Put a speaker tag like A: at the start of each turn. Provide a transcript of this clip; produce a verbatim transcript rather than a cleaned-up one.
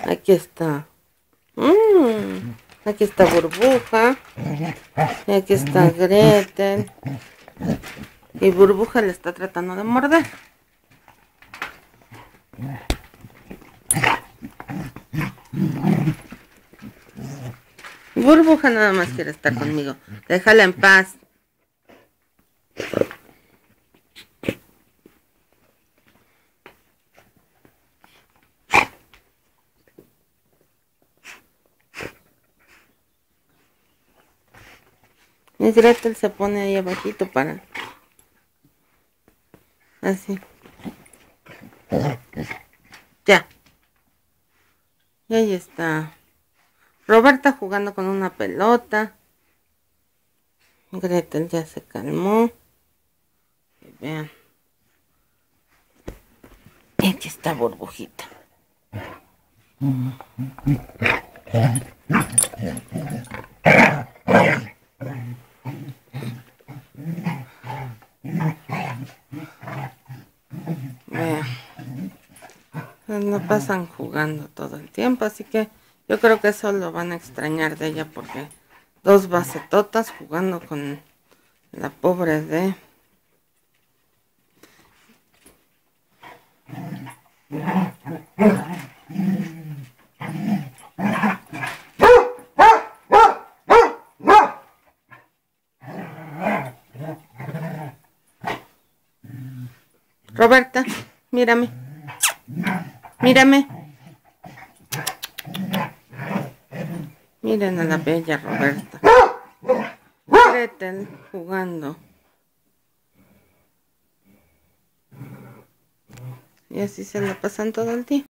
A: Aquí está. Mm, aquí está Burbuja. Y aquí está Gretel. Y Burbuja le está tratando de morder. Burbuja nada más quiere estar conmigo. Déjala en paz. Y Gretel se pone ahí abajito para... Así. Ya. Y ahí está. Roberta jugando con una pelota. Gretel ya se calmó. Y vean. Y aquí está Burbujita. Vean. No pasan jugando todo el tiempo, así que yo creo que eso lo van a extrañar de ella porque dos bacetotas jugando con la pobre de... Roberta, mírame. Mírame. Miren a la bella Roberta. Gretel jugando. Y así se la pasan todo el día.